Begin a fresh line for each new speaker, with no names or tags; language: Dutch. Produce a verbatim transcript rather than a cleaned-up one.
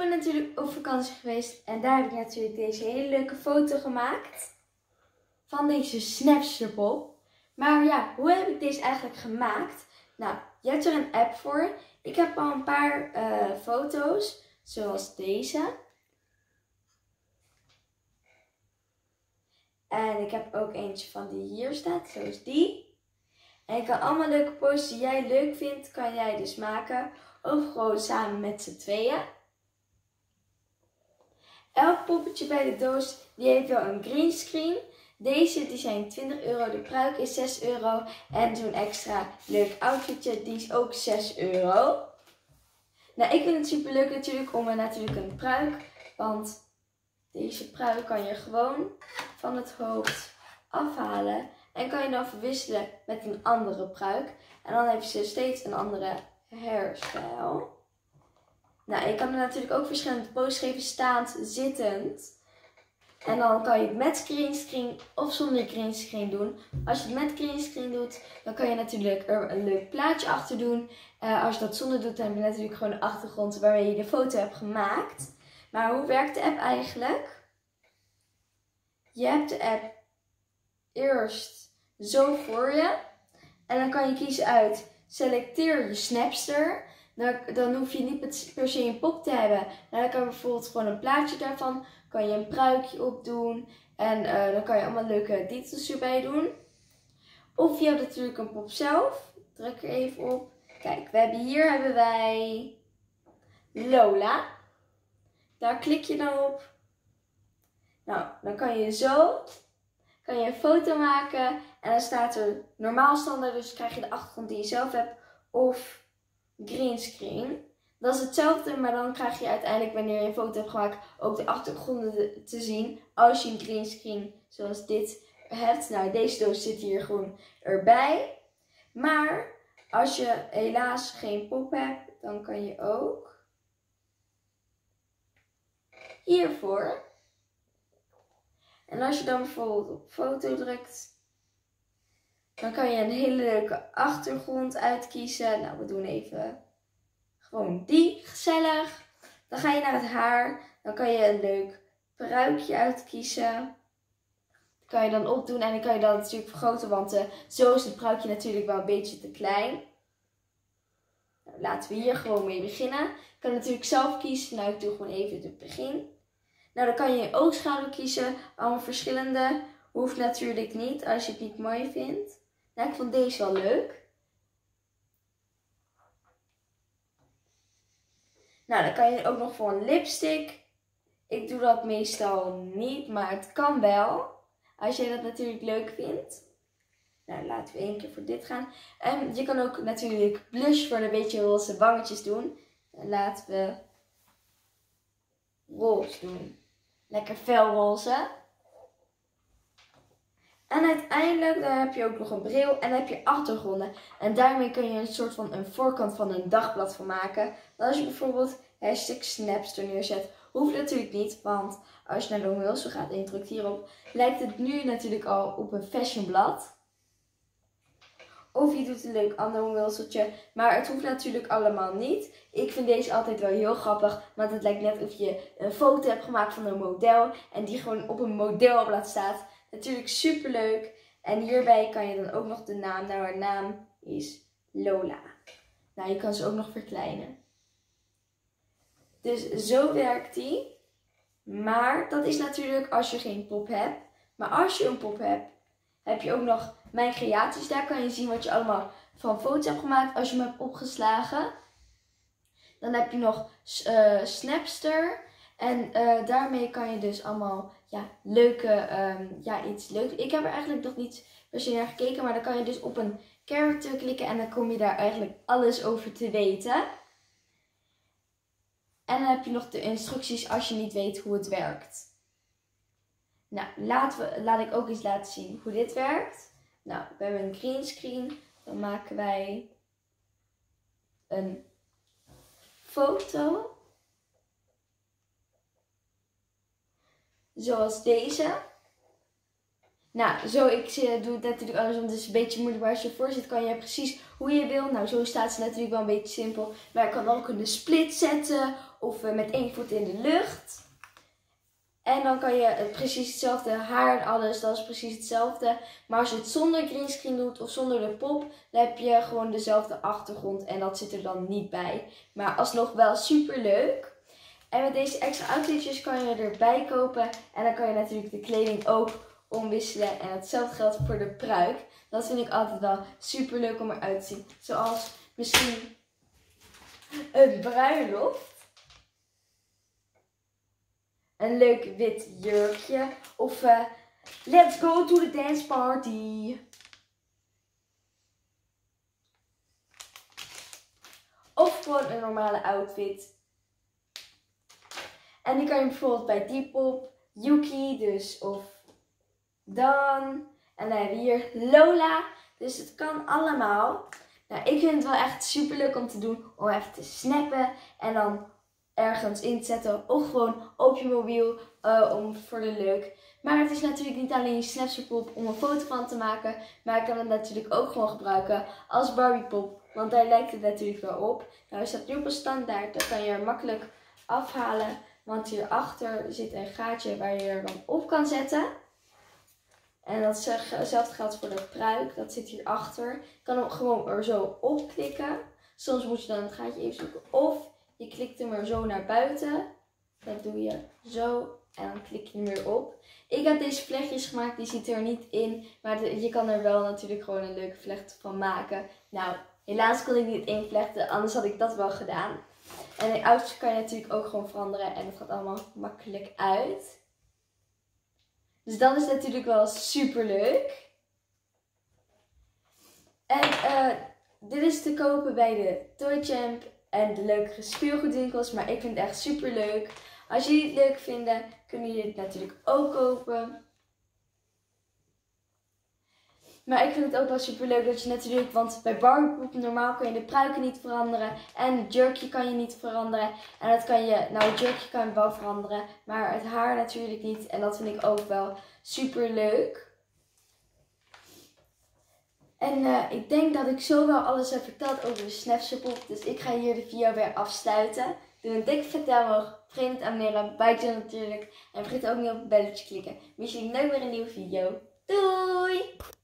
ben natuurlijk op vakantie geweest en daar heb ik natuurlijk deze hele leuke foto gemaakt. Van deze Snapster-pop. Maar ja, hoe heb ik deze eigenlijk gemaakt? Nou, je hebt er een app voor. Ik heb al een paar uh, foto's, zoals deze. En ik heb ook eentje van die hier staat, zoals die. En je kan allemaal leuke posters die jij leuk vindt, kan jij dus maken. Of gewoon samen met z'n tweeën. Elk poppetje bij de doos, die heeft wel een greenscreen. Deze die zijn twintig euro, de pruik is zes euro. En zo'n extra leuk outfitje, die is ook zes euro. Nou, ik vind het super leuk natuurlijk om er natuurlijk een pruik. Want deze pruik kan je gewoon van het hoofd afhalen. En kan je dan verwisselen met een andere pruik. En dan heeft ze steeds een andere hairstyle. Nou, je kan er natuurlijk ook verschillende poses geven, staand, zittend. En dan kan je het met greenscreen of zonder greenscreen doen. Als je het met greenscreen doet, dan kan je natuurlijk er een leuk plaatje achter doen. Uh, als je dat zonder doet, dan heb je natuurlijk gewoon een achtergrond waarmee je de foto hebt gemaakt. Maar hoe werkt de app eigenlijk? Je hebt de app eerst zo voor je. En dan kan je kiezen uit selecteer je Snapster. Dan, dan hoef je niet per se een pop te hebben. Nou, dan kan je bijvoorbeeld gewoon een plaatje daarvan. Kan je een pruikje opdoen. En uh, dan kan je allemaal leuke details erbij doen. Of je hebt natuurlijk een pop zelf. Druk er even op. Kijk, we hebben hier hebben wij Lola. Daar klik je dan op. Nou, dan kan je zo kan je een foto maken. En dan staat er normaal standaard. Dus krijg je de achtergrond die je zelf hebt. Of greenscreen. Dat is hetzelfde, maar dan krijg je uiteindelijk wanneer je een foto hebt gemaakt ook de achtergronden te zien. Als je een greenscreen zoals dit hebt. Nou, deze doos zit hier gewoon erbij. Maar als je helaas geen pop hebt, dan kan je ook hiervoor. En als je dan bijvoorbeeld op foto drukt, dan kan je een hele leuke achtergrond uitkiezen. Nou, we doen even gewoon die, gezellig. Dan ga je naar het haar. Dan kan je een leuk pruikje uitkiezen. Dat kan je dan opdoen en dan kan je dat natuurlijk vergroten, want uh, zo is het pruikje natuurlijk wel een beetje te klein. Nou, laten we hier gewoon mee beginnen. Je kan natuurlijk zelf kiezen. Nou, ik doe gewoon even het begin. Nou, dan kan je je oogschaduw kiezen. Allemaal verschillende. Hoeft natuurlijk niet als je het niet mooi vindt. Nou, ik vond deze wel leuk. Nou, dan kan je ook nog voor een lipstick. Ik doe dat meestal niet, maar het kan wel. Als jij dat natuurlijk leuk vindt. Nou, laten we één keer voor dit gaan. En je kan ook natuurlijk blush voor een beetje roze wangetjes doen. En laten we roze doen. Lekker felroze. En uiteindelijk dan heb je ook nog een bril en dan heb je achtergronden. En daarmee kun je een soort van een voorkant van een dagblad van maken. Dan als je bijvoorbeeld hashtag Snapster neerzet, hoeft natuurlijk niet. Want als je naar de Wilson gaat en je drukt hierop, lijkt het nu natuurlijk al op een fashionblad. Of je doet een leuk ander Wilson'tje. Maar het hoeft natuurlijk allemaal niet. Ik vind deze altijd wel heel grappig. Want het lijkt net of je een foto hebt gemaakt van een model. En die gewoon op een modelblad staat. Natuurlijk super leuk. En hierbij kan je dan ook nog de naam. Nou, haar naam is Lola. Nou, je kan ze ook nog verkleinen. Dus zo werkt die. Maar dat is natuurlijk als je geen pop hebt. Maar als je een pop hebt, heb je ook nog mijn creaties. Daar kan je zien wat je allemaal van foto's hebt gemaakt als je hem hebt opgeslagen. Dan heb je nog uh, Snapster. En uh, daarmee kan je dus allemaal ja, leuke, um, ja iets leuks. Ik heb er eigenlijk nog niet per se naar gekeken. Maar dan kan je dus op een character klikken. En dan kom je daar eigenlijk alles over te weten. En dan heb je nog de instructies als je niet weet hoe het werkt. Nou, laten we, laat ik ook eens laten zien hoe dit werkt. Nou, we hebben een greenscreen. Dan maken wij een foto. Zoals deze. Nou, zo, ik doe het natuurlijk andersom, dus een beetje moeilijk. Maar als je voor zit, kan je precies hoe je wil. Nou, zo staat ze natuurlijk wel een beetje simpel. Maar je kan ook een split zetten of met één voet in de lucht. En dan kan je precies hetzelfde, haar en alles, dat is precies hetzelfde. Maar als je het zonder greenscreen doet of zonder de pop, dan heb je gewoon dezelfde achtergrond en dat zit er dan niet bij. Maar alsnog wel super leuk. En met deze extra outfitjes kan je erbij kopen en dan kan je natuurlijk de kleding ook omwisselen. En hetzelfde geldt voor de pruik. Dat vind ik altijd wel super leuk om eruit te zien. Zoals misschien een bruiloft. Een leuk wit jurkje. Of uh, let's go to the dance party. Of gewoon een normale outfit. En die kan je bijvoorbeeld bij Depop, Yuki dus of Dan. En dan hebben we hier Lola. Dus het kan allemaal. Nou, ik vind het wel echt super leuk om te doen. Om even te snappen. En dan ergens in te zetten. Of gewoon op je mobiel. Uh, om voor de leuk. Maar het is natuurlijk niet alleen je Snapchat-pop om een foto van te maken. Maar ik kan het natuurlijk ook gewoon gebruiken als Barbie-pop. Want daar lijkt het natuurlijk wel op. Nou is dat nu op een standaard. Dat kan je er makkelijk afhalen. Want hierachter zit een gaatje waar je er dan op kan zetten. En datzelfde geldt voor de pruik. Dat zit hierachter. Je kan hem gewoon er zo op klikken. Soms moet je dan het gaatje even zoeken. Of je klikt hem er zo naar buiten. Dat doe je zo. En dan klik je hem weer op. Ik heb deze vlechtjes gemaakt. Die zit er niet in. Maar de, je kan er wel natuurlijk gewoon een leuke vlecht van maken. Nou, helaas kon ik niet invlechten. Anders had ik dat wel gedaan. En de outfit kan je natuurlijk ook gewoon veranderen. En het gaat allemaal makkelijk uit. Dus dat is natuurlijk wel super leuk. En uh, dit is te kopen bij de Toy Champ en de leukere speelgoedwinkels. Maar ik vind het echt super leuk. Als jullie het leuk vinden, kunnen jullie het natuurlijk ook kopen. Maar ik vind het ook wel super leuk dat je natuurlijk, want bij Barbie normaal kan je de pruiken niet veranderen. En het jurkje kan je niet veranderen. En dat kan je, nou het jurkje kan je wel veranderen. Maar het haar natuurlijk niet. En dat vind ik ook wel super leuk. En uh, ik denk dat ik zo wel alles heb verteld over de Snapchat-pop. Dus ik ga hier de video weer afsluiten. Doe een dikke vet duim omhoog. Vergeet niet te abonneren. Buiten natuurlijk. En vergeet ook niet op het belletje te klikken. Mis je nooit meer een nieuwe video. Doei!